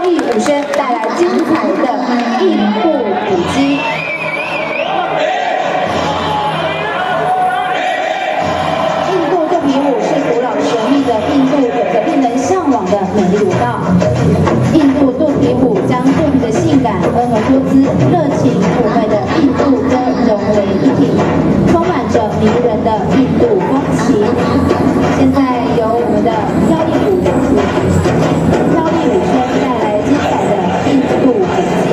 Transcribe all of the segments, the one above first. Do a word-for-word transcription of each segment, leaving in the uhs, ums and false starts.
艺舞声带来精彩的印度舞姬。印度肚皮舞是古老神秘的印度有着令人向往的美丽舞蹈。印度肚皮舞将动人的性感、婀娜多姿、热情妩媚的印度歌融为一体，充满着迷人的印度风情。现在由我们的飘逸舞飘逸舞声带来精彩的印度舞姬。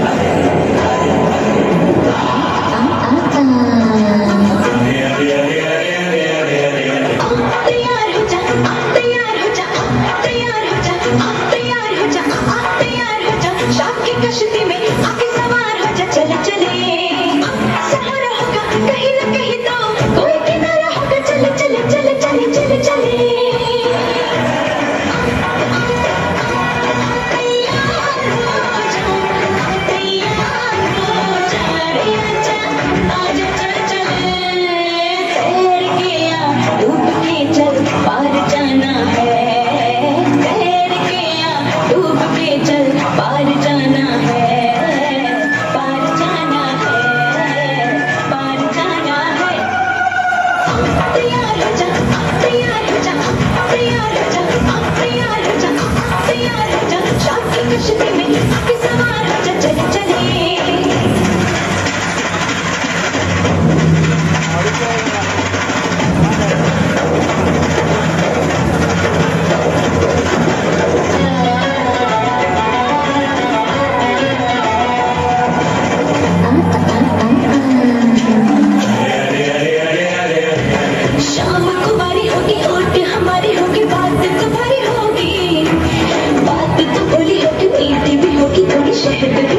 कश्ती में आके सवार हो जा चले चले सहारा होगा कहीं ना कहीं तो कोई किनारा होगा चले चले चले चले चले चले शहद